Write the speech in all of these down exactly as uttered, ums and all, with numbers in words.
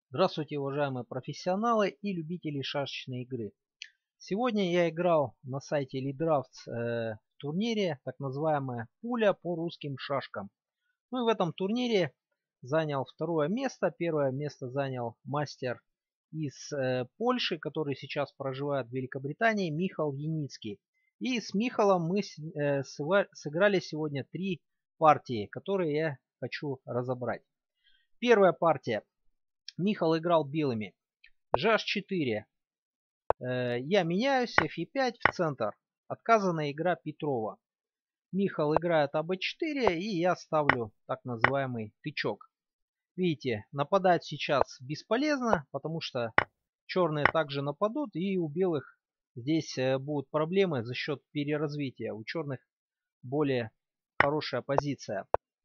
Здравствуйте, уважаемые профессионалы и любители шашечной игры. Сегодня я играл на сайте Lidrafts э, в турнире, так называемая пуля по русским шашкам. Ну и в этом турнире занял второе место. Первое место занял мастер из э, Польши, который сейчас проживает в Великобритании, Михал Яницкий. И с Михалом мы с, э, сыграли сегодня три партии, которые я хочу разобрать. Первая партия. Михал играл белыми. же аш четыре. Э, я меняюсь, эф е пять в центр. Отказанная игра Петрова. Михал играет а бэ четыре, и я ставлю так называемый тычок. Видите, нападать сейчас бесполезно, потому что черные также нападут, и у белых здесь э, будут проблемы за счет переразвития. У черных более хорошая позиция.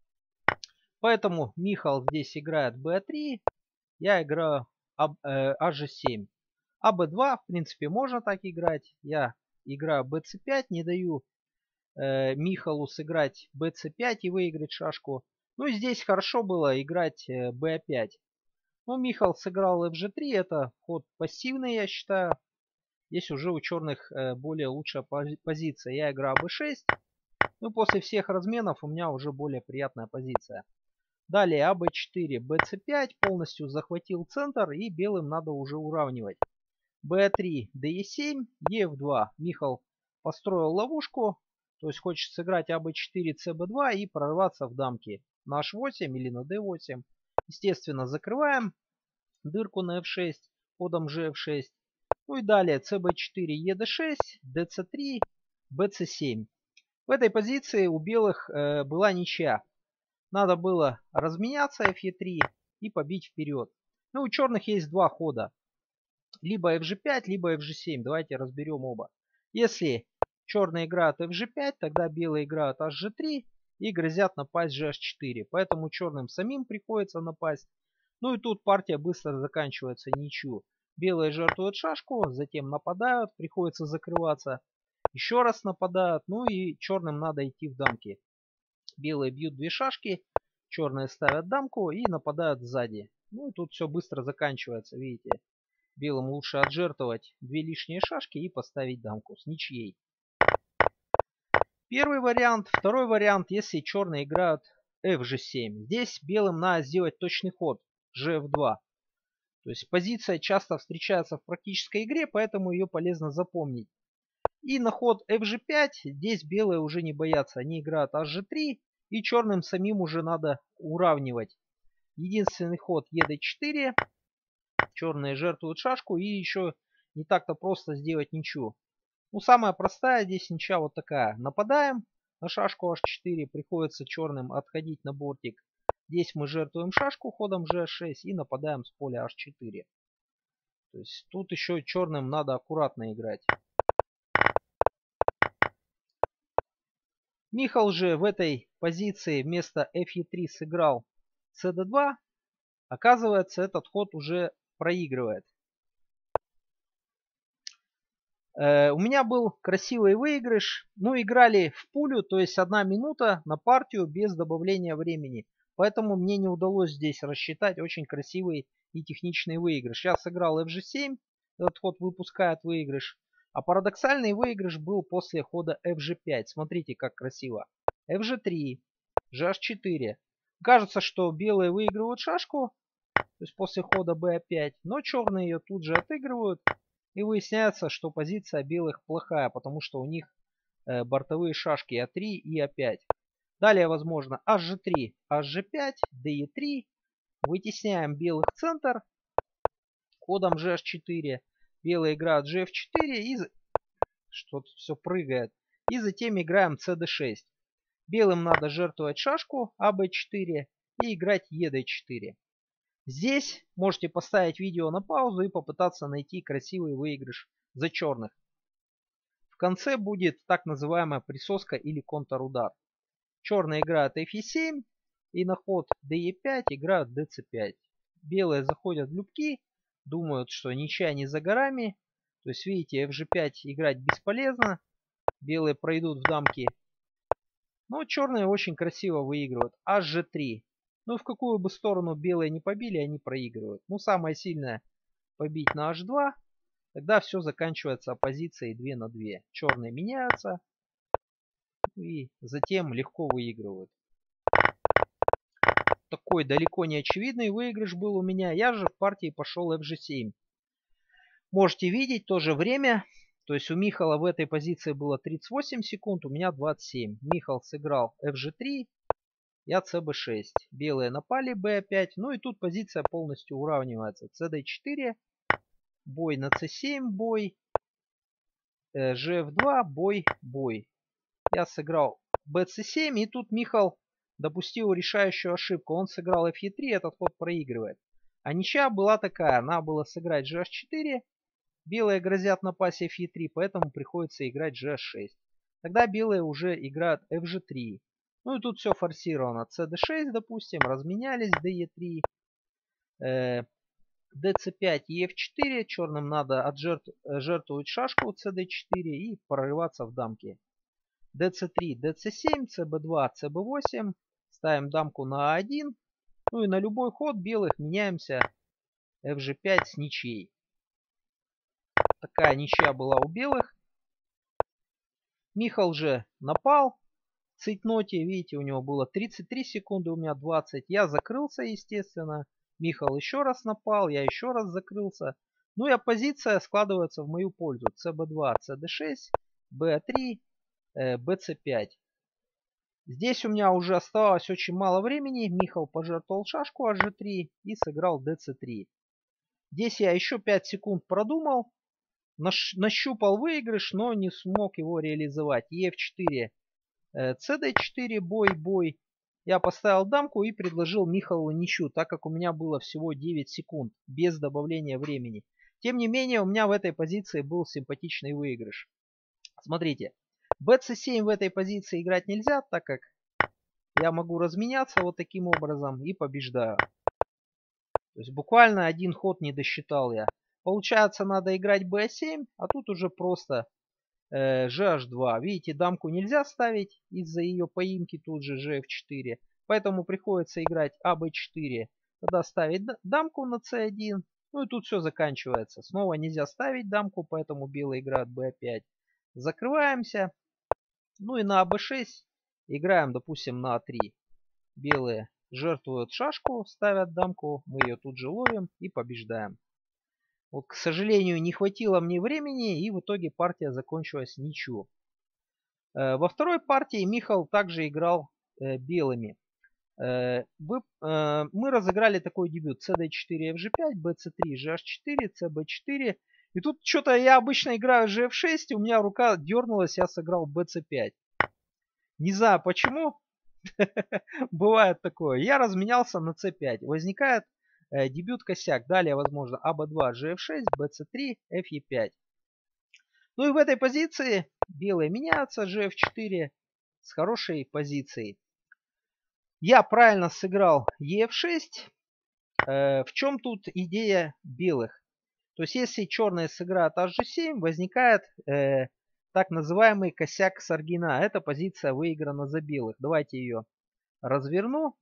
Поэтому Михал здесь играет бэ три, я играю а же семь. а бэ два, в принципе, можно так играть. Я играю бэ цэ пять, не даю э, Михалу сыграть бэ цэ пять и выиграть шашку. Ну и здесь хорошо было играть э, бэ пять. Но Михал сыграл эф же три, это ход пассивный, я считаю. Здесь уже у черных э, более лучшая позиция. Я играю бэ шесть. Ну после всех разменов у меня уже более приятная позиция. Далее а бэ четыре, бэ цэ пять, полностью захватил центр, и белым надо уже уравнивать. бэ три, дэ е семь, е эф два. Михал построил ловушку, то есть хочет сыграть а бэ четыре, цэ бэ два и прорваться в дамки на аш восемь или на дэ восемь. Естественно, закрываем дырку на эф шесть, ходом же эф шесть. Ну и далее цэ бэ четыре, е дэ шесть, дэ цэ три, бэ цэ семь. В этой позиции у белых э, была ничья. Надо было разменяться эф е три и побить вперед. Ну, у черных есть два хода. Либо эф же пять, либо эф же семь. Давайте разберем оба. Если черные играют эф же пять, тогда белые играют аш же три и грозят напасть же аш четыре. Поэтому черным самим приходится напасть. Ну и тут партия быстро заканчивается ничью. Белые жертвуют шашку, затем нападают, приходится закрываться. Еще раз нападают, ну и черным надо идти в дамки. Белые бьют две шашки, черные ставят дамку и нападают сзади. Ну и тут все быстро заканчивается, видите. Белым лучше отжертвовать две лишние шашки и поставить дамку с ничьей. Первый вариант. Второй вариант, если черные играют эф же семь. Здесь белым надо сделать точный ход же эф два. То есть позиция часто встречается в практической игре, поэтому ее полезно запомнить. И на ход эф же пять здесь белые уже не боятся. Они играют аш же три, и черным самим уже надо уравнивать. Единственный ход е дэ четыре. Черные жертвуют шашку, и еще не так-то просто сделать ничью. Ну, самая простая здесь ничья вот такая. Нападаем на шашку аш четыре, приходится черным отходить на бортик. Здесь мы жертвуем шашку ходом же эш шесть и нападаем с поля аш четыре. То есть тут еще черным надо аккуратно играть. Михал же в этой позиции вместо эф е три сыграл цэ дэ два. Оказывается, этот ход уже проигрывает. Э, у меня был красивый выигрыш. Ну, играли в пулю, то есть одна минута на партию без добавления времени. Поэтому мне не удалось здесь рассчитать очень красивый и техничный выигрыш. Я сыграл эф же семь. Этот ход выпускает выигрыш. А парадоксальный выигрыш был после хода эф же пять. Смотрите, как красиво. эф же три, же аш четыре. Кажется, что белые выигрывают шашку, то есть после хода бэ пять, но черные ее тут же отыгрывают. И выясняется, что позиция белых плохая, потому что у них э, бортовые шашки а три и а пять. Далее возможно аш же три, аш же пять, дэ е три. Вытесняем белых в центр. Ходом же аш четыре. Белые играют же эф четыре и что-то все прыгает. И затем играем цэ дэ шесть. Белым надо жертвовать шашку а бэ четыре и играть е дэ четыре. Здесь можете поставить видео на паузу и попытаться найти красивый выигрыш за черных. В конце будет так называемая присоска или контрудар. Черные играют эф е семь и на ход дэ е пять играют дэ цэ пять. Белые заходят в любки, думают, что ничья не за горами. То есть видите, эф же пять играть бесполезно. Белые пройдут в дамки. Но черные очень красиво выигрывают. аш же три. Но в какую бы сторону белые не побили, они проигрывают. Ну, самое сильное побить на эйч два. Тогда все заканчивается оппозицией два на два. Черные меняются. И затем легко выигрывают. Такой далеко не очевидный выигрыш был у меня. Я же в партии пошел эф же семь. Можете видеть тоже время. То есть у Михала в этой позиции было тридцать восемь секунд, у меня двадцать семь. Михал сыграл эф же три, я цэ бэ шесть. Белые напали бэ пять. Ну и тут позиция полностью уравнивается. цэ дэ четыре, бой на цэ семь, бой. же эф два, бой, бой. Я сыграл бэ цэ семь, и тут Михал допустил решающую ошибку. Он сыграл эф е три, этот ход проигрывает. А ничья была такая, надо было сыграть же эйч четыре. Белые грозят напасть эф е три, поэтому приходится играть же эйч шесть. Тогда белые уже играют эф же три. Ну и тут все форсировано. цэ дэ шесть, допустим, разменялись, дэ е три. Э, дэ цэ пять и эф четыре. Черным надо отжертвовать шашку цэ дэ четыре и прорываться в дамки. дэ цэ три, дэ цэ семь, цэ бэ два, цэ бэ восемь. Ставим дамку на а один. Ну и на любой ход белых меняемся эф же пять с ничьей. Такая ничья была у белых. Михал же напал. В цейтноте, видите, у него было тридцать три секунды, у меня двадцать. Я закрылся, естественно. Михал еще раз напал, я еще раз закрылся. Ну и оппозиция складывается в мою пользу. цэ бэ два, цэ дэ шесть, бэ три, э, бэ цэ пять. Здесь у меня уже оставалось очень мало времени. Михал пожертвовал шашку аш же три и сыграл дэ цэ три. Здесь я еще пять секунд продумал. Нащупал выигрыш, но не смог его реализовать. е эф четыре, цэ дэ четыре, бой, бой. Я поставил дамку и предложил Михалу ничью, так как у меня было всего девять секунд, без добавления времени. Тем не менее, у меня в этой позиции был симпатичный выигрыш. Смотрите, бэ цэ семь в этой позиции играть нельзя, так как я могу разменяться вот таким образом и побеждаю. То есть буквально один ход не досчитал я. Получается, надо играть бэ семь, а тут уже просто э, же аш два. Видите, дамку нельзя ставить из-за ее поимки, тут же же эф четыре. Поэтому приходится играть а бэ четыре. Тогда ставить дамку на цэ один. Ну и тут все заканчивается. Снова нельзя ставить дамку, поэтому белые играют бэ пять. Закрываемся. Ну и на а бэ шесть играем, допустим, на а три. Белые жертвуют шашку, ставят дамку. Мы ее тут же ловим и побеждаем. Вот, к сожалению, не хватило мне времени, и в итоге партия закончилась ничью. Э, во второй партии Михал также играл э, белыми. Э, вы, э, мы разыграли такой дебют: цэ дэ четыре, эф же пять, бэ цэ три, же аш четыре, цэ бэ четыре. И тут что-то я обычно играю же эф шесть, у меня рука дернулась, я сыграл бэ цэ пять. Не знаю почему. Бывает такое. Я разменялся на цэ пять. Возникает э, дебют косяк. Далее, возможно, а бэ два, же эф шесть, бэ цэ три, эф е пять. Ну и в этой позиции белые меняются, же эф четыре с хорошей позицией. Я правильно сыграл е эф шесть. Э, в чем тут идея белых? То есть если черные сыграют аш же семь, возникает э, так называемый косяк Саргина. Эта позиция выиграна за белых. Давайте ее разверну.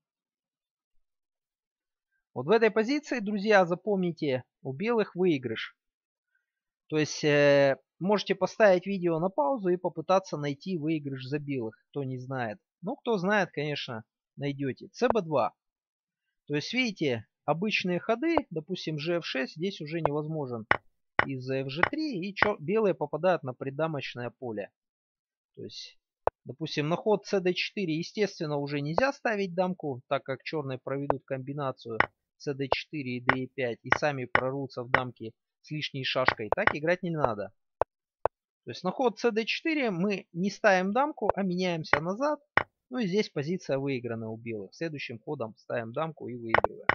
Вот в этой позиции, друзья, запомните, у белых выигрыш. То есть э, можете поставить видео на паузу и попытаться найти выигрыш за белых, кто не знает. Ну, кто знает, конечно, найдете. цэ бэ два. То есть, видите, обычные ходы, допустим, же эф шесть, здесь уже невозможен из-за эф же три, и чё, белые попадают на придамочное поле. То есть, допустим, на ход цэ дэ четыре, естественно, уже нельзя ставить дамку, так как черные проведут комбинацию цэ дэ четыре и дэ е пять и сами прорвутся в дамки с лишней шашкой. Так играть не надо. То есть на ход цэ дэ четыре мы не ставим дамку, а меняемся назад. Ну и здесь позиция выиграна у белых. Следующим ходом ставим дамку и выигрываем.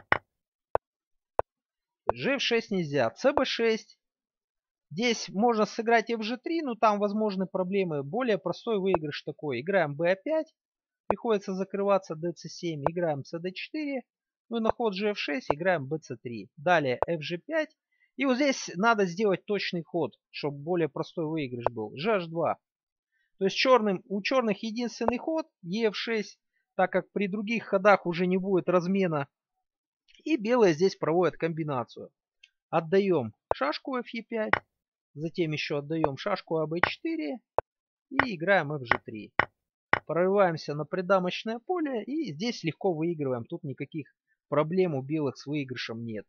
же эф шесть нельзя. цэ бэ шесть. Здесь можно сыграть эф же три, но там возможны проблемы. Более простой выигрыш такой. Играем бэ пять. Приходится закрываться дэ цэ семь. Играем цэ дэ четыре. Ну и на ход же эф шесть играем бэ цэ три. Далее эф же пять. И вот здесь надо сделать точный ход, чтобы более простой выигрыш был. же аш два. То есть черным, у черных единственный ход е эф шесть. так как при других ходах уже не будет размена. И белые здесь проводят комбинацию. Отдаем шашку эф е пять, затем еще отдаем шашку а бэ четыре и играем эф же три. Прорываемся на придамочное поле и здесь легко выигрываем. Тут никаких проблем у белых с выигрышем нет.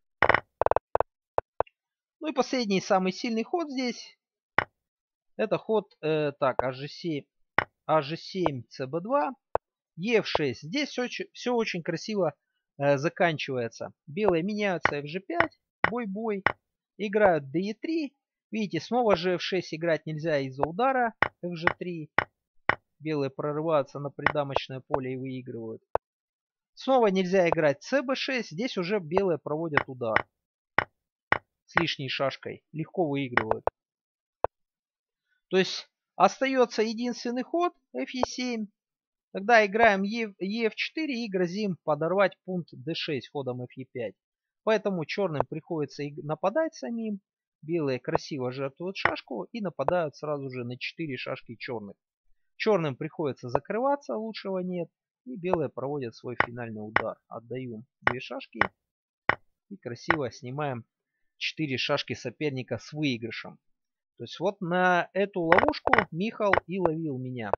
Ну и последний, самый сильный ход здесь. Это ход, э, так, а же семь, а же семь, цэ бэ два, е эф шесть. Здесь очень, все очень красиво э, заканчивается. Белые меняются эф же пять, бой-бой. Играют дэ е три. Видите, снова же эф шесть играть нельзя из-за удара эф же три. Белые прорываются на придамочное поле и выигрывают. Снова нельзя играть цэ бэ шесть. Здесь уже белые проводят удар с лишней шашкой. Легко выигрывают. То есть остается единственный ход эф е семь. Тогда играем е эф четыре и грозим подорвать пункт дэ шесть ходом эф е пять. Поэтому черным приходится нападать самим. Белые красиво жертвуют шашку и нападают сразу же на четыре шашки черных. Черным приходится закрываться, лучшего нет. И белые проводят свой финальный удар. Отдаем две шашки и красиво снимаем четыре шашки соперника с выигрышем. То есть вот на эту ловушку Михал и ловил меня.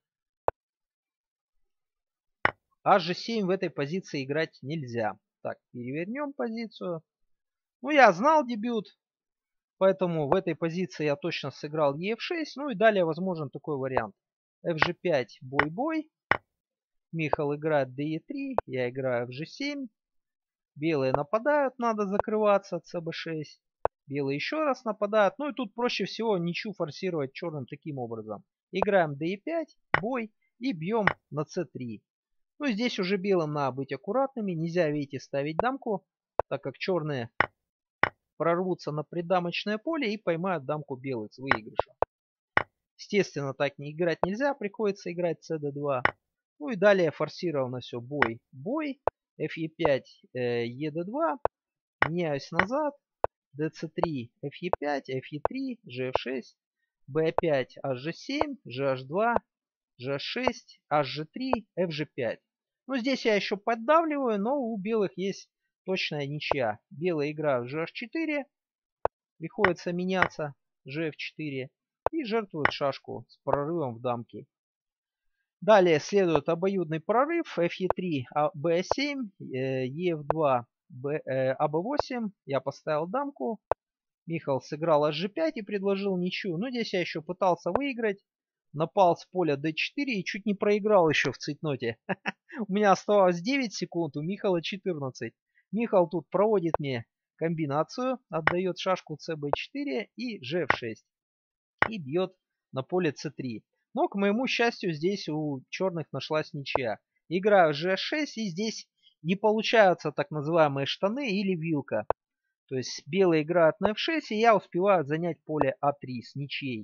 а же семь в этой позиции играть нельзя. Так, перевернем позицию. Ну, я знал дебют, поэтому в этой позиции я точно сыграл е эф шесть. Ну и далее возможен такой вариант. эф же пять, бой-бой. Михал играет дэ е три, я играю эф же семь. Белые нападают, надо закрываться, цэ бэ шесть. Белые еще раз нападают. Ну и тут проще всего ничью форсировать черным таким образом. Играем дэ е пять, бой и бьем на цэ три. Ну и здесь уже белым надо быть аккуратными. Нельзя, видите, ставить дамку, так как черные прорвутся на придамочное поле и поймают дамку белых с выигрышем. Естественно, так не играть нельзя, приходится играть цэ дэ два. Ну и далее форсировано все. Бой, бой, эф е пять, э, е дэ два, меняюсь назад. дэ цэ три, эф е пять, эф е три, же эф шесть, бэ пять, аш же семь, же аш два, же аш шесть, аш же три, эф же пять. Ну, здесь я еще поддавливаю, но у белых есть точная ничья. Белые играют же аш четыре, приходится меняться, же эф четыре, и жертвуют шашку с прорывом в дамки. Далее следует обоюдный прорыв, эф е три, бэ семь, е эф два, а бэ восемь. Я поставил дамку. Михал сыграл аш же пять и предложил ничью. Но здесь я еще пытался выиграть. Напал с поля дэ четыре и чуть не проиграл еще в цейтноте. У меня оставалось девять секунд, у Михала четырнадцать. Михал тут проводит мне комбинацию. Отдает шашку цэ бэ четыре и же эф шесть. И бьет на поле цэ три. Но, к моему счастью, здесь у черных нашлась ничья. Играю же эс шесть, и здесь не получаются так называемые штаны или вилка. То есть белые играют на эф шесть, и я успеваю занять поле а три с ничьей.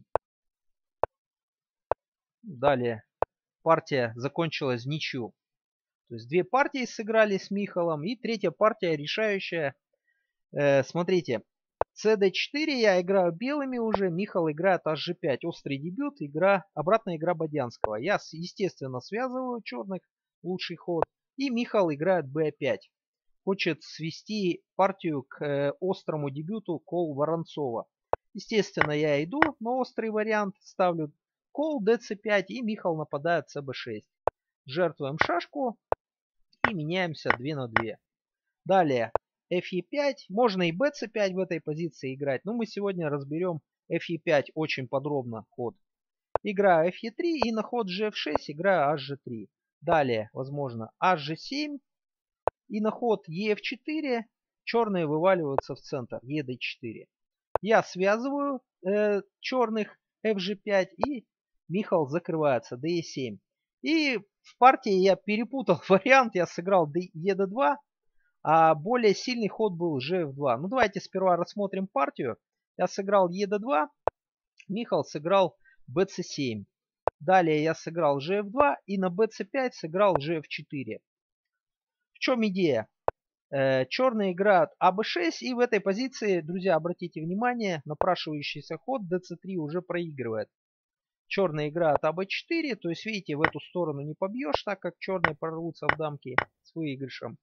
Далее партия закончилась в ничью. То есть две партии сыграли с Михалом, и третья партия решающая. Э, смотрите, цэ дэ четыре я играю белыми уже, Михал играет аш же пять. Острый дебют, игра, обратная игра Бодянского. Я, естественно, связываю черных, лучший ход. И Михал играет бэ пять. Хочет свести партию к э, острому дебюту кол Воронцова. Естественно, я иду на острый вариант, ставлю кол дэ цэ пять, и Михал нападает цэ бэ шесть. Жертвуем шашку и меняемся два на два. Далее эф е пять, можно и бэ цэ пять в этой позиции играть, но мы сегодня разберем эф е пять очень подробно ход. Играю эф е три и на ход же эф шесть играю аш же три. Далее, возможно, аш же семь и на ход е эф четыре черные вываливаются в центр, е дэ четыре. Я связываю э, черных эф же пять и Михал закрывается, дэ е семь. И в партии я перепутал вариант, я сыграл е дэ два. А более сильный ход был же эф два. Ну давайте сперва рассмотрим партию. Я сыграл е дэ два, Михал сыграл бэ цэ семь. Далее я сыграл же эф два и на бэ цэ пять сыграл же эф четыре. В чем идея? Э, черные играют а бэ шесть, и в этой позиции, друзья, обратите внимание, напрашивающийся ход дэ цэ три уже проигрывает. черные играют а бэ четыре. То есть, видите, в эту сторону не побьешь, так как черные прорвутся в дамки с выигрышем.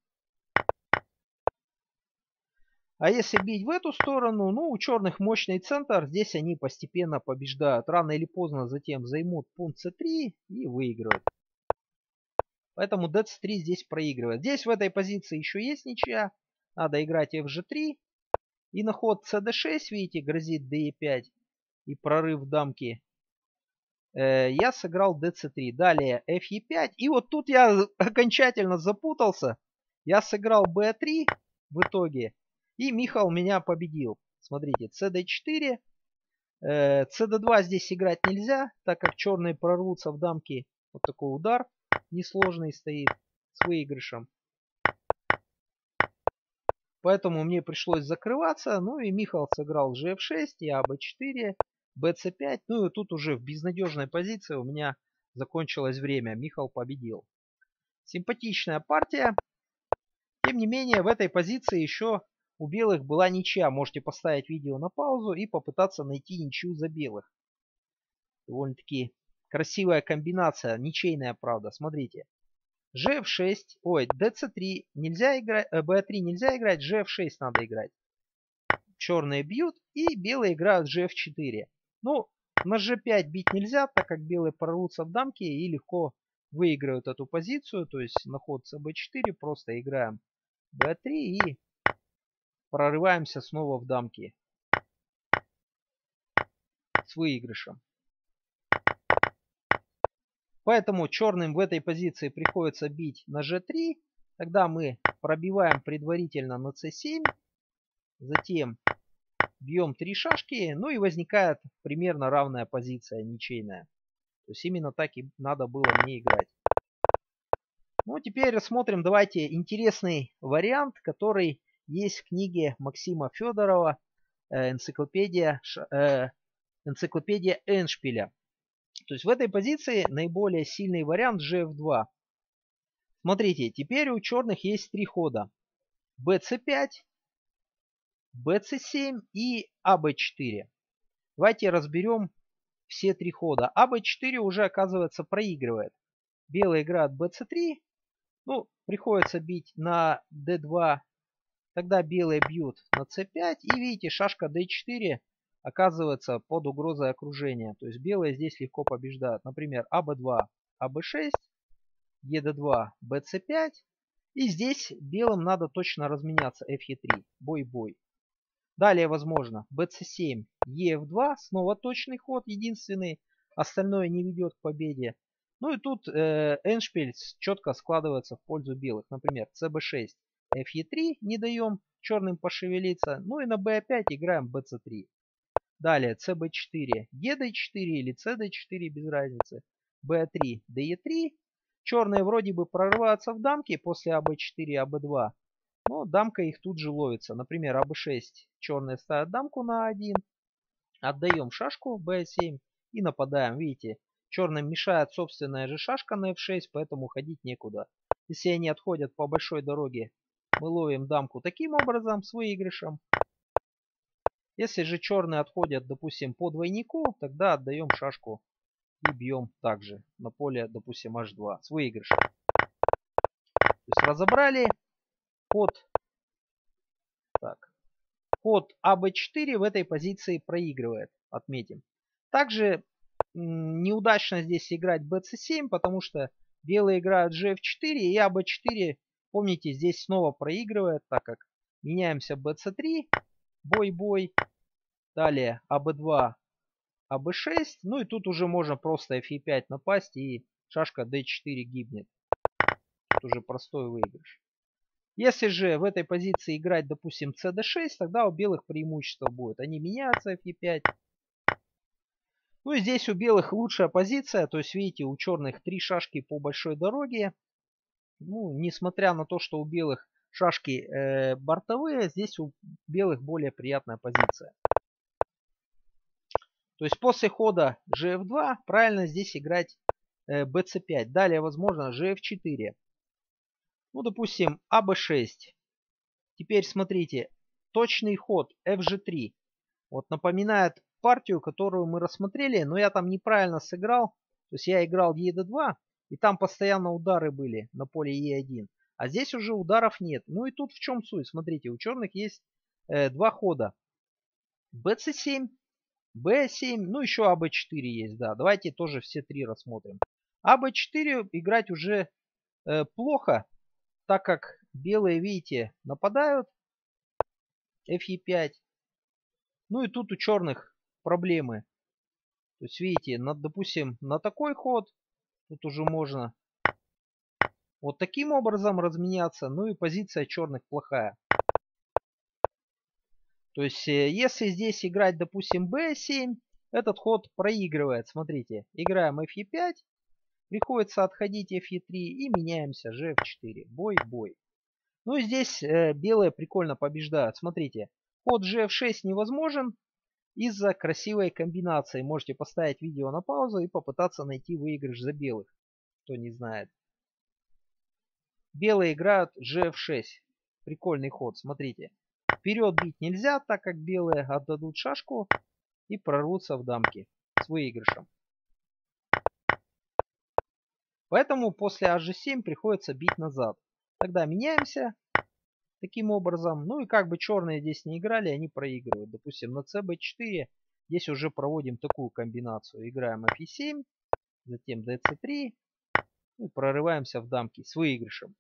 А если бить в эту сторону, ну, у черных мощный центр, здесь они постепенно побеждают. Рано или поздно затем займут пункт цэ три и выиграют. Поэтому дэ цэ три здесь проигрывает. Здесь в этой позиции еще есть ничья. Надо играть эф же три. И на ход цэ дэ шесть, видите, грозит дэ е пять. И прорыв дамки. Э, я сыграл дэ цэ три. Далее эф е пять. И вот тут я окончательно запутался. Я сыграл бэ три в итоге. И Михал меня победил. Смотрите, цэ дэ четыре. Э, цэ дэ два здесь играть нельзя, так как черные прорвутся в дамки. Вот такой удар несложный стоит с выигрышем. Поэтому мне пришлось закрываться. Ну и Михал сыграл же эф шесть, я бэ четыре, бэ цэ пять. Ну и тут уже в безнадежной позиции у меня закончилось время. Михал победил. Симпатичная партия. Тем не менее, в этой позиции еще у белых была ничья. Можете поставить видео на паузу и попытаться найти ничью за белых. Довольно-таки красивая комбинация. Ничейная, правда. Смотрите. же эф шесть, ой, дэ цэ три нельзя играть, бэ три нельзя играть, же эф шесть надо играть. Черные бьют и белые играют же эф четыре. Ну, на же пять бить нельзя, так как белые прорвутся в дамки и легко выиграют эту позицию. То есть на ход цэ бэ четыре просто играем бэ три и прорываемся снова в дамки с выигрышем. Поэтому черным в этой позиции приходится бить на же три. Тогда мы пробиваем предварительно на цэ семь. Затем бьем три шашки. Ну и возникает примерно равная позиция, ничейная. То есть именно так и надо было мне играть. Ну теперь рассмотрим, давайте, интересный вариант, который есть в книге Максима Федорова «Энциклопедия, э, энциклопедия Эндшпиля». То есть в этой позиции наиболее сильный вариант же эф два. Смотрите, теперь у черных есть три хода. бэ цэ пять, бэ цэ семь и а бэ четыре. Давайте разберем все три хода. а бэ четыре уже, оказывается, проигрывает. Белые играют бэ цэ три. Ну, приходится бить на дэ два. Тогда белые бьют на цэ пять. И видите, шашка дэ четыре оказывается под угрозой окружения. То есть белые здесь легко побеждают. Например, а бэ два, а бэ шесть, е дэ два, бэ цэ пять. И здесь белым надо точно разменяться. эф е три. Бой-бой. Далее возможно бэ цэ семь, е эф два. Снова точный ход, единственный. Остальное не ведет к победе. Ну и тут э, эндшпиль четко складывается в пользу белых. Например, цэ бэ шесть, эф е три. Не даем черным пошевелиться. Ну и на бэ пять играем бэ цэ три. Далее цэ бэ четыре, е дэ четыре или цэ дэ четыре, без разницы. бэ три, дэ е три. Черные вроде бы прорываются в дамки после а бэ четыре, а бэ два. Но дамка их тут же ловится. Например, а бэ шесть. Черные ставят дамку на а один. Отдаем шашку бэ семь и нападаем. Видите, черным мешает собственная же шашка на эф шесть, поэтому ходить некуда. Если они отходят по большой дороге, мы ловим дамку таким образом с выигрышем. Если же черные отходят, допустим, по двойнику, тогда отдаем шашку и бьем также на поле, допустим, аш два с выигрышем. То есть разобрали ход. Так. Ход а бэ четыре в этой позиции проигрывает. Отметим. Также неудачно здесь играть бэ цэ семь, потому что белые играют же эф четыре и а бэ четыре, помните, здесь снова проигрывает, так как меняемся бэ цэ три. Бой-бой. Далее а бэ два, а бэ шесть. Ну и тут уже можно просто эф е пять напасть и шашка дэ четыре гибнет. Тут уже простой выигрыш. Если же в этой позиции играть, допустим, цэ дэ шесть, тогда у белых преимущество будет. Они меняются эф е пять. Ну и здесь у белых лучшая позиция. То есть, видите, у черных три шашки по большой дороге. Ну, несмотря на то, что у белых шашки э, бортовые, здесь у белых более приятная позиция. То есть после хода же эф два правильно здесь играть э, бэ цэ пять. Далее возможно же эф четыре. Ну, допустим, а бэ шесть. Теперь смотрите, точный ход эф же три. Вот напоминает партию, которую мы рассмотрели, но я там неправильно сыграл. То есть я играл е дэ два, и там постоянно удары были на поле е один. А здесь уже ударов нет. Ну и тут в чем суть? Смотрите, у черных есть э, два хода. бэ цэ семь, бэ семь, ну еще а бэ четыре есть, да. Давайте тоже все три рассмотрим. а бэ четыре играть уже э, плохо, так как белые, видите, нападают. эф е пять. Ну и тут у черных проблемы. То есть, видите, на, допустим, на такой ход тут уже можно вот таким образом разменяться. Ну и позиция черных плохая. То есть, если здесь играть, допустим, бэ семь, этот ход проигрывает. Смотрите, играем эф е пять, приходится отходить эф е три и меняемся же эф четыре. Бой, бой. Ну и здесь э, белые прикольно побеждают. Смотрите, ход же эф шесть невозможен из-за красивой комбинации. Можете поставить видео на паузу и попытаться найти выигрыш за белых, кто не знает. Белые играют же эф шесть. Прикольный ход, смотрите. Вперед бить нельзя, так как белые отдадут шашку и прорвутся в дамки с выигрышем. Поэтому после аш же семь приходится бить назад. Тогда меняемся таким образом. Ну и как бы черные здесь не играли, они проигрывают. Допустим, на цэ бэ четыре здесь уже проводим такую комбинацию. Играем эф е семь, затем дэ цэ три. И прорываемся в дамки с выигрышем.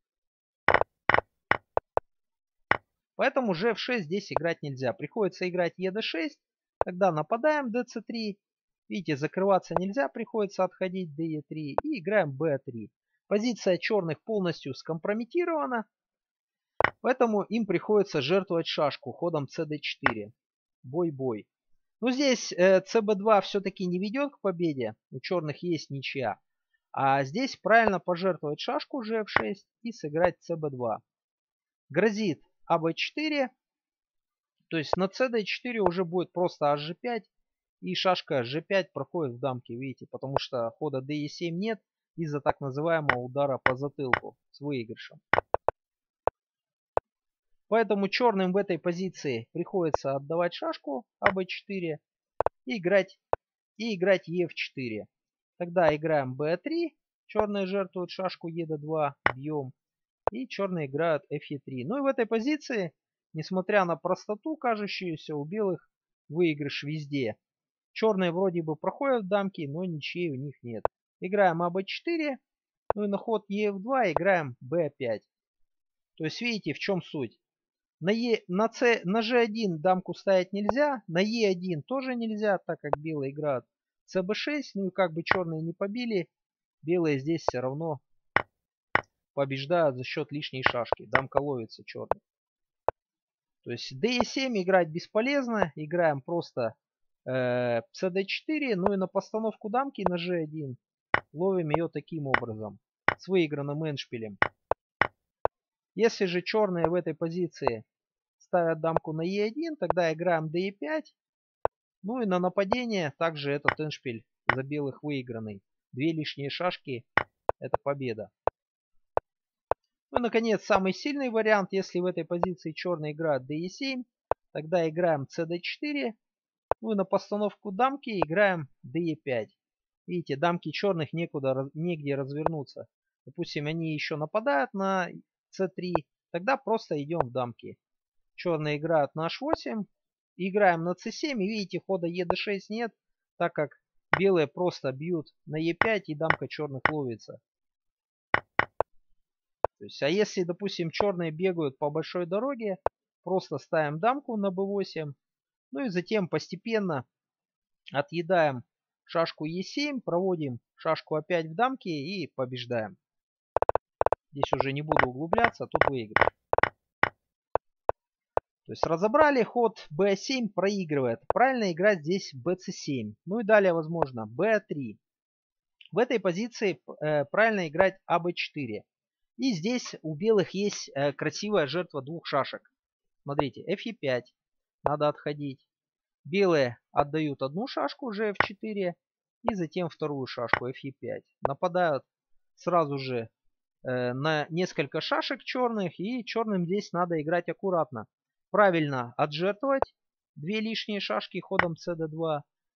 Поэтому же эф шесть здесь играть нельзя. Приходится играть е дэ шесть. Тогда нападаем дэ цэ три. Видите, закрываться нельзя. Приходится отходить дэ е три. И играем бэ три. Позиция черных полностью скомпрометирована. Поэтому им приходится жертвовать шашку ходом цэ дэ четыре. Бой-бой. Но здесь э, цэ бэ два все-таки не ведет к победе. У черных есть ничья. А здесь правильно пожертвовать шашку же эф шесть и сыграть цэ бэ два. Грозит а бэ четыре. То есть на цэ дэ четыре уже будет просто аш же пять. И шашка же пять проходит в дамке, видите. Потому что хода дэ е семь нет из-за так называемого удара по затылку с выигрышем. Поэтому черным в этой позиции приходится отдавать шашку а бэ четыре и играть, и играть е эф четыре. Тогда играем бэ три. Черные жертвуют шашку е дэ два. Бьем. И черные играют эф е три. Ну и в этой позиции, несмотря на простоту кажущуюся, у белых выигрыш везде. Черные вроде бы проходят в дамки, но ничьей у них нет. Играем а бэ четыре. Ну и на ход е эф два играем бэ пять. То есть видите, в чем суть. На, е, на, C, на же один дамку ставить нельзя. На е один тоже нельзя, так как белые играют цэ бэ шесть. Ну и как бы черные не побили, белые здесь все равно побеждают за счет лишней шашки. Дамка ловится черный. То есть дэ е семь играть бесполезно. Играем просто э, цэ дэ четыре. Ну и на постановку дамки на же один ловим ее таким образом. С выигранным эндшпилем. Если же черные в этой позиции ставят дамку на е один, тогда играем дэ е пять. Ну и на нападение также этот эндшпиль за белых выигранный. Две лишние шашки — это победа. Ну и, наконец, самый сильный вариант. Если в этой позиции черные играют дэ е семь, тогда играем цэ дэ четыре. Ну и на постановку дамки играем дэ е пять. Видите, дамки черных некуда, негде развернуться. Допустим, они еще нападают на цэ три. Тогда просто идем в дамки. Черные играют на аш восемь. Играем на цэ семь. И видите, хода е дэ шесть нет, так как белые просто бьют на е пять и дамка черных ловится. То есть, а если, допустим, черные бегают по большой дороге, просто ставим дамку на бэ восемь. Ну и затем постепенно отъедаем шашку е семь, проводим шашку опять в дамке и побеждаем. Здесь уже не буду углубляться, тут выигрыш. То есть разобрали ход бэ семь, проигрывает. Правильно играть здесь бэ цэ семь. Ну и далее возможно бэ три. В этой позиции э, правильно играть а бэ четыре. И здесь у белых есть э, красивая жертва двух шашек. Смотрите, эф е пять. Надо отходить. Белые отдают одну шашку же эф четыре. И затем вторую шашку эф е пять. Нападают сразу же э, на несколько шашек черных. И черным здесь надо играть аккуратно. Правильно отжертвовать две лишние шашки ходом цэ дэ два.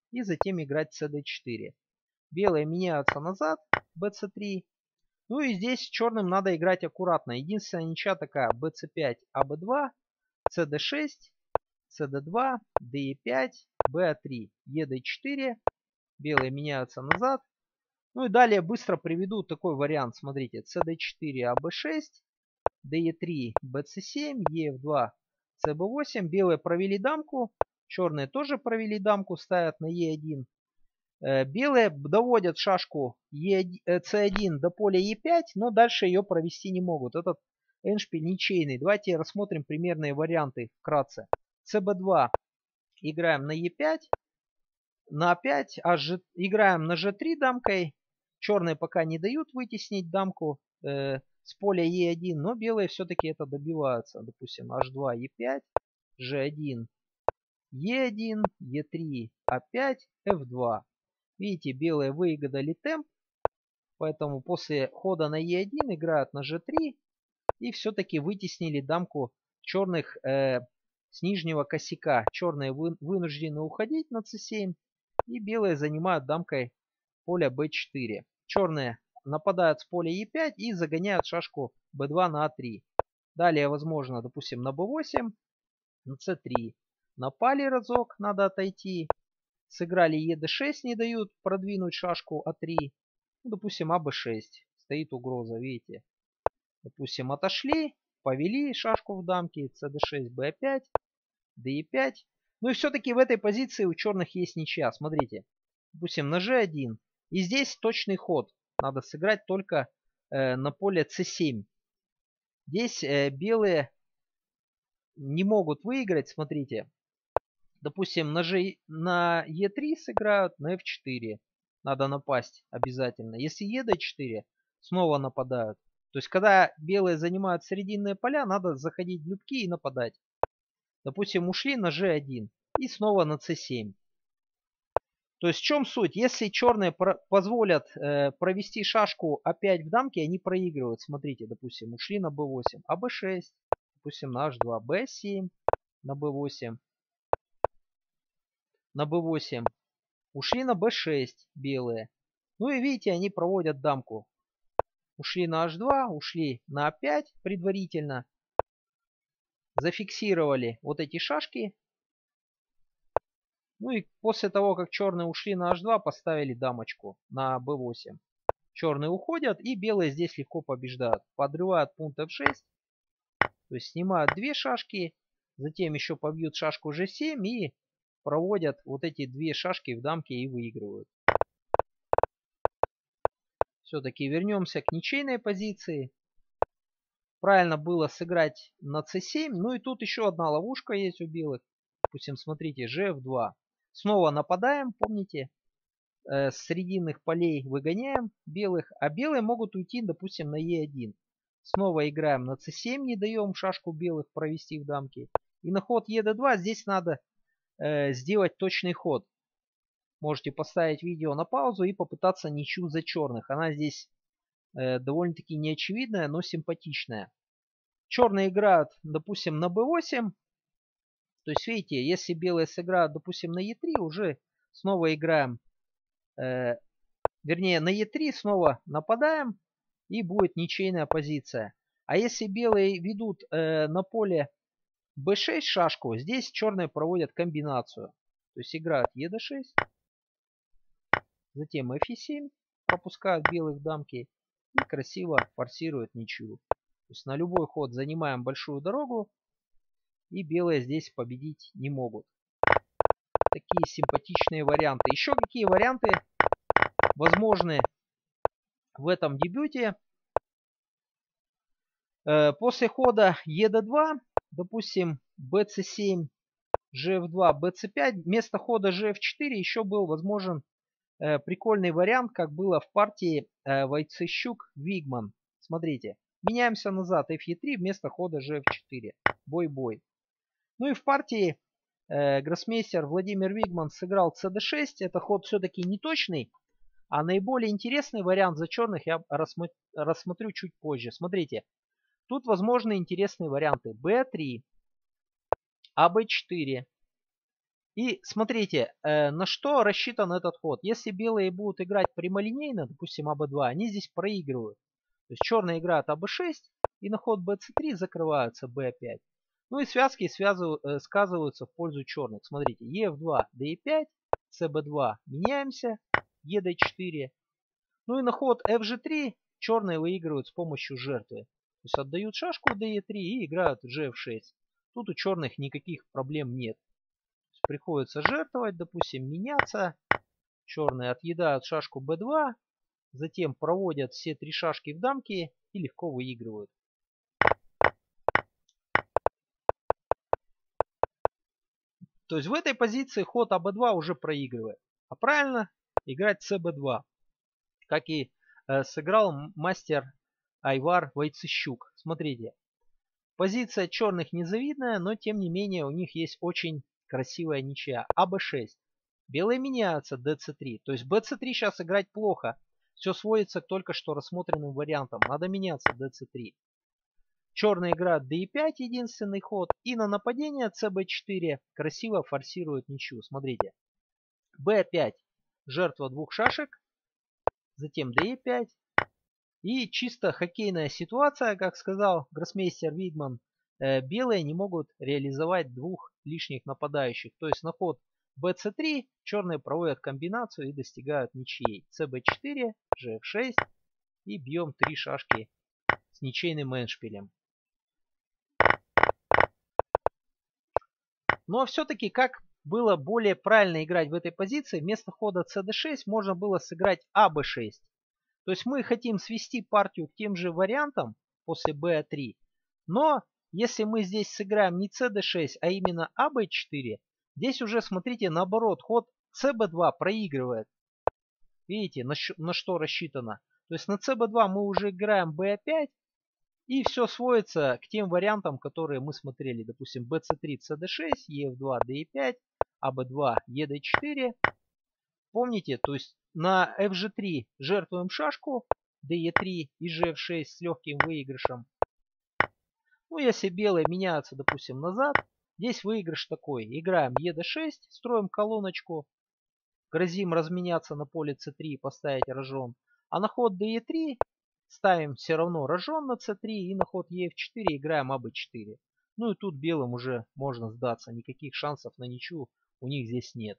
и затем играть цэ дэ четыре. Белые меняются назад, бэ цэ три. Ну и здесь черным надо играть аккуратно. Единственная ничья такая: бэ цэ пять, а бэ два, цэ дэ шесть, цэ дэ два, дэ е пять, бэ а три, е дэ четыре. Белые меняются назад. Ну и далее быстро приведу такой вариант. Смотрите, цэ дэ четыре, а бэ шесть, дэ е три, бэ цэ семь, е эф два, цэ бэ восемь. Белые провели дамку. Черные тоже провели дамку, ставят на е один. Белые доводят шашку цэ один до поля е пять, но дальше ее провести не могут. Этот эндшпиль ничейный. Давайте рассмотрим примерные варианты вкратце. цэ бэ два играем на е пять, на а пять, а G, играем на жэ три дамкой. Черные пока не дают вытеснить дамку э, с поля е один, но белые все-таки это добиваются. Допустим, аш два, е пять, жэ один, е один, е три, а пять, эф два. Видите, белые выиграли темп, поэтому после хода на е один играют на жэ три и все-таки вытеснили дамку черных э, с нижнего косяка. Черные вы, вынуждены уходить на цэ семь, и белые занимают дамкой поле бэ четыре. Черные нападают с поля е пять и загоняют шашку бэ два на а три. Далее возможно, допустим, на бэ восемь, на цэ три. Напали разок, надо отойти. Сыграли е дэ шесть, не дают продвинуть шашку а три. Ну, допустим, а бэ шесть. Стоит угроза, видите. Допустим, отошли, повели шашку в дамке. цэ дэ шесть, бэ а пять, дэ е пять. Ну и все-таки в этой позиции у черных есть ничья. Смотрите. Допустим, на жэ один. И здесь точный ход. Надо сыграть только э, на поле цэ семь. Здесь э, белые не могут выиграть. Смотрите. Допустим, на, G, на е три сыграют, на эф четыре. Надо напасть обязательно. Если е дэ четыре, снова нападают. То есть, когда белые занимают срединные поля, надо заходить в любки и нападать. Допустим, ушли на жэ один и снова на цэ семь. То есть, в чем суть? Если черные позволят э, провести шашку а пять в дамке, они проигрывают. Смотрите, допустим, ушли на бэ восемь, а бэ шесть, допустим, на аш два, бэ семь, на бэ восемь. На бэ восемь. Ушли на бэ шесть белые. Ну и видите, они проводят дамку. Ушли на аш два, ушли на а пять предварительно. Зафиксировали вот эти шашки. Ну и после того, как черные ушли на аш два, поставили дамочку на бэ восемь. Черные уходят, и белые здесь легко побеждают. Подрывают пункт эф шесть. То есть снимают две шашки. Затем еще побьют шашку жэ семь и проводят вот эти две шашки в дамке и выигрывают. Все-таки вернемся к ничейной позиции. Правильно было сыграть на цэ семь. Ну и тут еще одна ловушка есть у белых. Допустим, смотрите, жэ эф два. Снова нападаем, помните. Э, с срединных полей выгоняем белых. А белые могут уйти, допустим, на е один. Снова играем на цэ семь, не даем шашку белых провести в дамке. И на ход е дэ два здесь надо э, сделать точный ход. Можете поставить видео на паузу и попытаться ничью за черных. Она здесь э, довольно-таки неочевидная, но симпатичная. Черные играют, допустим, на бэ восемь. То есть, видите, если белые сыграют, допустим, на е три, уже снова играем. Э, вернее, на е три снова нападаем. И будет ничейная позиция. А если белые ведут э, на поле бэ шесть шашку, здесь черные проводят комбинацию. То есть играют е дэ шесть. Затем эф семь, пропускают белых дамки и красиво форсируют ничью. То есть на любой ход занимаем большую дорогу, и белые здесь победить не могут. Такие симпатичные варианты. Еще какие варианты возможны в этом дебюте? После хода е дэ два, допустим, бэ цэ семь, жэ эф два, бэ цэ пять, вместо хода жэ эф четыре еще был возможен Э, прикольный вариант, как было в партии э, Войцещук-Вигман. Смотрите, меняемся назад, эф е три вместо хода жэ эф четыре. Бой-бой. Ну и в партии э, гроссмейстер Владимир Вигман сыграл цэ дэ шесть. Это ход все-таки не точный, а наиболее интересный вариант за черных я рассмотрю, рассмотрю чуть позже. Смотрите, тут возможны интересные варианты бэ три, а бэ четыре И смотрите, э, на что рассчитан этот ход. Если белые будут играть прямолинейно, допустим, а бэ два, они здесь проигрывают. То есть черные играют а бэ шесть и на ход бэ цэ три закрываются бэ пять. Ну и связки связывают, э, сказываются в пользу черных. Смотрите, е эф два, дэ е пять, цэ бэ два, меняемся, е дэ четыре. Ну и на ход эф жэ три черные выигрывают с помощью жертвы. То есть отдают шашку дэ е три и играют же эф шесть. Тут у черных никаких проблем нет. Приходится жертвовать, допустим, меняться. Черные отъедают шашку бэ два, затем проводят все три шашки в дамки и легко выигрывают. То есть в этой позиции ход а бэ два уже проигрывает. А правильно играть цэ бэ два. Как и э, сыграл мастер Айвар Войцещук. Смотрите. Позиция черных незавидная, но тем не менее у них есть очень красивая ничья. а бэ шесть. Белые меняются дэ цэ три. То есть бэ цэ три сейчас играть плохо. Все сводится к только что рассмотренным вариантам. Надо меняться дэ цэ три. Черные играют дэ е пять, единственный ход. И на нападение цэ бэ четыре красиво форсирует ничью. Смотрите. бэ пять. Жертва двух шашек. Затем дэ е пять. И чисто хоккейная ситуация, как сказал гроссмейстер Вигман. Э, белые не могут реализовать двух лишних нападающих. То есть на ход бэ цэ три черные проводят комбинацию и достигают ничьей. цэ бэ четыре, же эф шесть и бьем три шашки с ничейным эндшпилем. Но все-таки как было более правильно играть в этой позиции, вместо хода цэ дэ шесть можно было сыграть а бэ шесть. То есть мы хотим свести партию к тем же вариантам после бэ три. Но если мы здесь сыграем не цэ дэ шесть, а именно а бэ четыре, здесь уже, смотрите, наоборот, ход цэ бэ два проигрывает. Видите, на, на что рассчитано. То есть на цэ бэ два мы уже играем бэ пять. И все сводится к тем вариантам, которые мы смотрели. Допустим, бэ цэ три, цэ дэ шесть, е эф два, дэ е пять, а бэ два, е дэ четыре. Помните, то есть на эф жэ три жертвуем шашку, дэ е три и же эф шесть с легким выигрышем. Ну, если белые меняются, допустим, назад, здесь выигрыш такой. Играем е дэ шесть, строим колоночку, грозим разменяться на поле цэ три и поставить рожон. А на ход дэ е три ставим все равно рожон на цэ три и на ход е эф четыре играем а бэ четыре. Ну и тут белым уже можно сдаться. Никаких шансов на ничью у них здесь нет.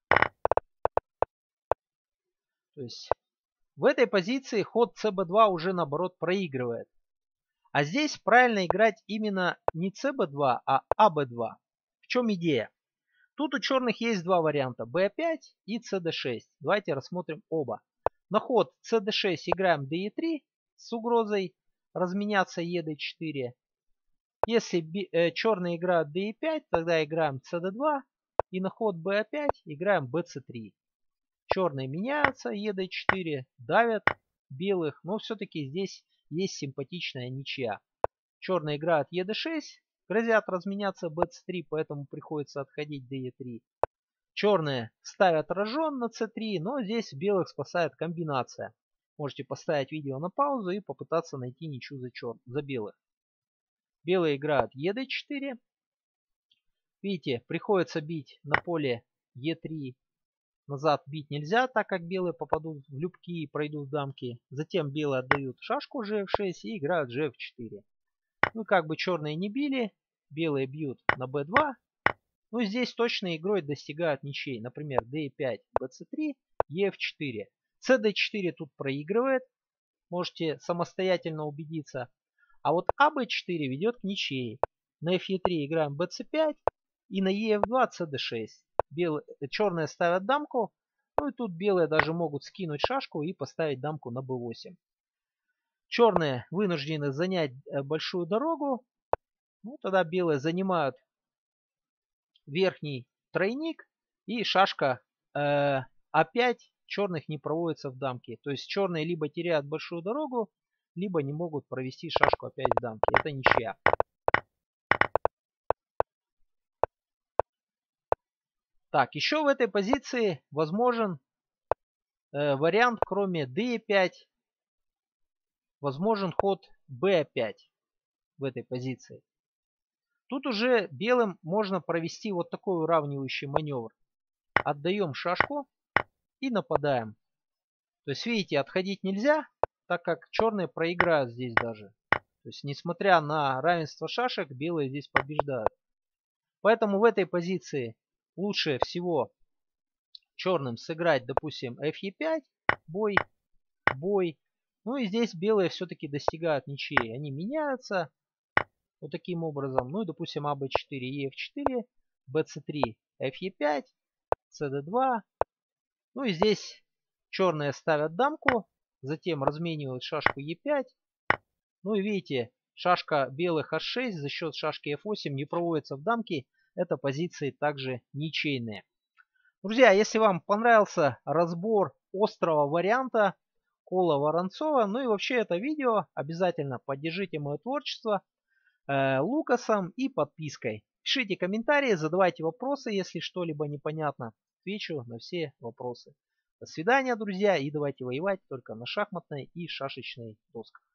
То есть в этой позиции ход цэ бэ два уже наоборот проигрывает. А здесь правильно играть именно не цэ бэ два, а а бэ два. В чем идея? Тут у черных есть два варианта. бэ пять и цэ дэ шесть. Давайте рассмотрим оба. На ход цэ дэ шесть играем дэ е три с угрозой разменяться е дэ четыре. Если э, черные играют дэ е пять, тогда играем цэ дэ два. И на ход бэ пять играем бэ цэ три. Черные меняются, е дэ четыре, давят белых. Но все-таки здесь есть симпатичная ничья. Черные играют е дэ шесть. Грозят разменяться бэ цэ три, поэтому приходится отходить дэ е три. Черные ставят рожон на цэ три, но здесь белых спасает комбинация. Можете поставить видео на паузу и попытаться найти ничью за, чер... за белых. Белые играют е дэ четыре. Видите, приходится бить на поле е три. Назад бить нельзя, так как белые попадут в любки и пройдут в дамки. Затем белые отдают шашку же эф шесть и играют же эф четыре. Ну как бы черные не били, белые бьют на бэ два. Ну здесь точной игрой достигают ничей. Например, дэ е пять, бэ цэ три, е эф четыре. цэ дэ четыре тут проигрывает. Можете самостоятельно убедиться. А вот а бэ четыре ведет к ничьей. На эф е три играем бэ цэ пять и на е эф два цэ дэ шесть. Белые, черные ставят дамку. Ну и тут белые даже могут скинуть шашку и поставить дамку на бэ восемь. Черные вынуждены занять большую дорогу. Ну тогда белые занимают верхний тройник. И шашка э, а пять черных не проводится в дамке. То есть черные либо теряют большую дорогу, либо не могут провести шашку а пять в дамке. Это ничья. Так, еще в этой позиции возможен э, вариант, кроме дэ е пять, возможен ход бэ пять в этой позиции. Тут уже белым можно провести вот такой уравнивающий маневр. Отдаем шашку и нападаем. То есть, видите, отходить нельзя, так как черные проиграют здесь даже. То есть, несмотря на равенство шашек, белые здесь побеждают. Поэтому в этой позиции лучше всего черным сыграть, допустим, эф е пять, бой, бой. Ну и здесь белые все-таки достигают ничьи. Они меняются вот таким образом. Ну и, допустим, а бэ четыре, е эф четыре, бэ цэ три, эф е пять, цэ дэ два. Ну и здесь черные ставят дамку, затем разменивают шашку е пять. Ну и видите, шашка белых аш шесть за счет шашки эф восемь не проводится в дамки. Это позиции также ничейные. Друзья, если вам понравился разбор острого варианта Кола Воронцова, ну и вообще это видео, обязательно поддержите мое творчество э, лукасом и подпиской. Пишите комментарии, задавайте вопросы, если что-либо непонятно. Отвечу на все вопросы. До свидания, друзья, и давайте воевать только на шахматной и шашечной досках.